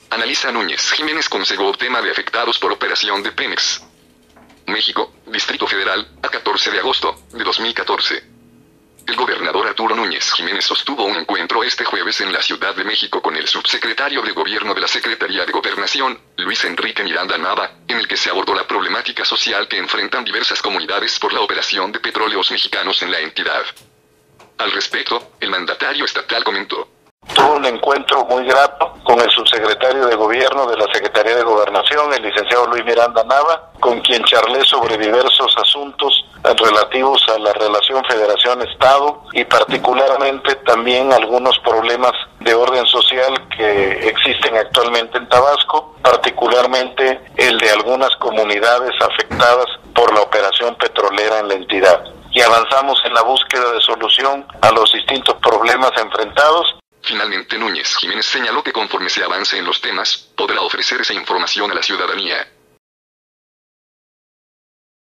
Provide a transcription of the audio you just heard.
Analiza Núñez Jiménez con Segov tema de afectados por operación de Pemex. México, Distrito Federal, a 14 de agosto de 2014. El gobernador Arturo Núñez Jiménez sostuvo un encuentro este jueves en la Ciudad de México con el subsecretario de Gobierno de la Secretaría de Gobernación, Luis Enrique Miranda Nava, en el que se abordó la problemática social que enfrentan diversas comunidades por la operación de petróleos mexicanos en la entidad. Al respecto, el mandatario estatal comentó: tuve un encuentro muy grato con el subsecretario de Gobierno de la Secretaría de Gobernación, el licenciado Luis Miranda Nava, con quien charlé sobre diversos asuntos relativos a la relación Federación-Estado y particularmente también algunos problemas de orden social que existen actualmente en Tabasco, particularmente el de algunas comunidades afectadas por la operación petrolera en la entidad. Y avanzamos en la búsqueda de solución a los distintos problemas enfrentados. Finalmente Núñez Jiménez señaló que conforme se avance en los temas, podrá ofrecer esa información a la ciudadanía.